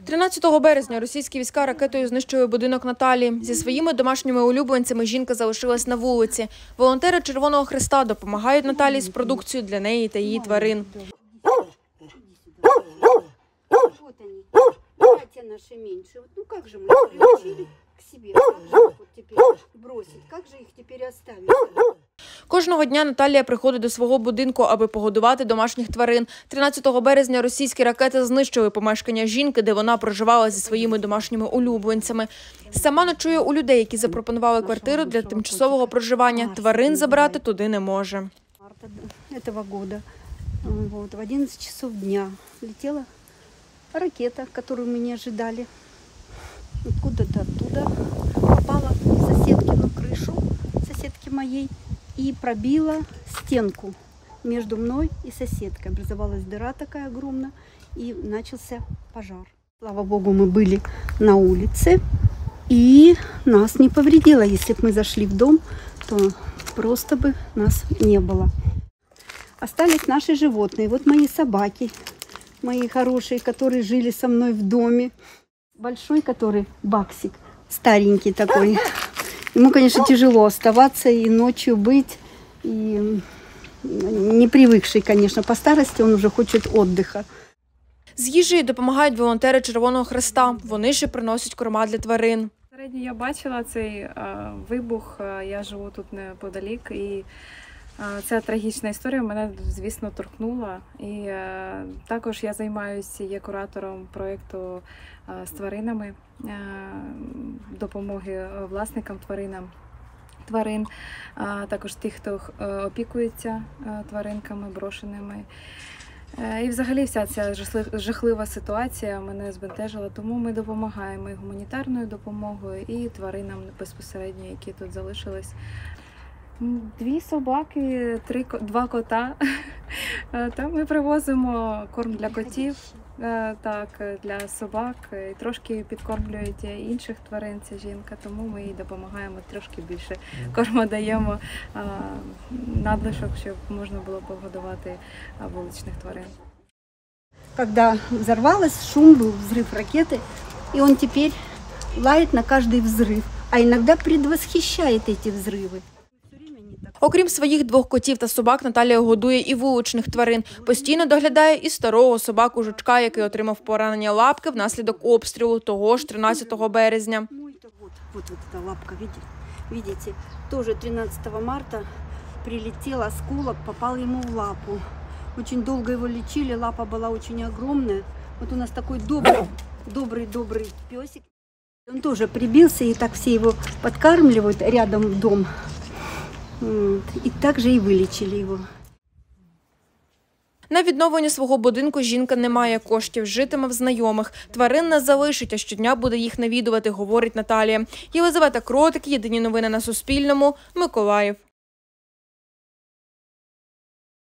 13 березня російські війська ракетою знищили будинок Наталії. Зі своїми домашніми улюбленцями жінка залишилась на вулиці. Волонтери Червоного Хреста допомагають Наталії з продукцією для неї та її тварин. Наши меньше. Ну как же мы их приучили к себе? Как же их вот теперь бросить? Как же их теперь оставить? Кожного дня Наталія приходить до свого будинку, аби погодувати домашніх тварин. 13 березня російські ракети знищили помешкання жінки, де вона проживала зі своїми домашніми улюбленцями. Сама ночує у людей, які запропонували квартиру для тимчасового проживання. Тварин забрати туди не може. Марта этого года в 11 часов дня летела ракета, которую мы не ожидали. Откуда-то оттуда попала в соседкину крышу, соседки моей, и пробила стенку между мной и соседкой. Образовалась дыра такая огромная, и начался пожар. Слава Богу, мы были на улице, и нас не повредило. Если бы мы зашли в дом, то просто бы нас не было. Остались наши животные. Вот мои собаки, мои хорошие, которые жили со мной в доме. Большой, который Баксик, старенький такой. Ему, конечно, тяжело оставаться и ночью быть. И не привыкший, конечно, по старости, он уже хочет отдыха. З їжею допомагають волонтери Червоного Хреста. Вони ще приносять корма для тварин. Сьогодні я бачила цей вибух, я живу тут неподалік, і ця трагічна історія мене, звісно, торкнула. І також я займаюся, є куратором проєкту з тваринами, допомоги власникам тварин, також тих, хто опікується тваринками брошеними. І взагалі вся ця жахлива ситуація мене збентежила, тому ми допомагаємо і гуманітарною допомогою, і тваринам безпосередньо, які тут залишились. 2 собаки, 2 кота. Та ми привозимо корм для котів, так, для собак, і трошки підкормлюють інших тварин ця жінка, тому ми їй допомагаємо, трошки більше корму даємо, надлишок, щоб можна було погодувати вуличних тварин. Когда взорвалось, шум был, взрыв ракеты, и он теперь лает на каждый взрыв, а иногда предвосхищает эти взрывы. Окрім своїх 2 котів та собак, Наталія годує і вуличних тварин. Постійно доглядає і старого собаку-жучка, який отримав поранення лапки внаслідок обстрілу того ж 13 березня. Вот эта лапка, видите? Тоже 13 марта прилетел осколок, попал ему в лапу. Очень долго его лечили, лапа была очень огромная. Вот у нас такой добрый песик. Он тоже прибился, и так все его подкармливают рядом дом. І також і вилічили його. На відновлення свого будинку жінка не має коштів, житиме в знайомих. Тварин не залишить, а щодня буде їх навідувати, говорить Наталія. Єлизавета Кротик, Єдині новини на Суспільному, Миколаїв.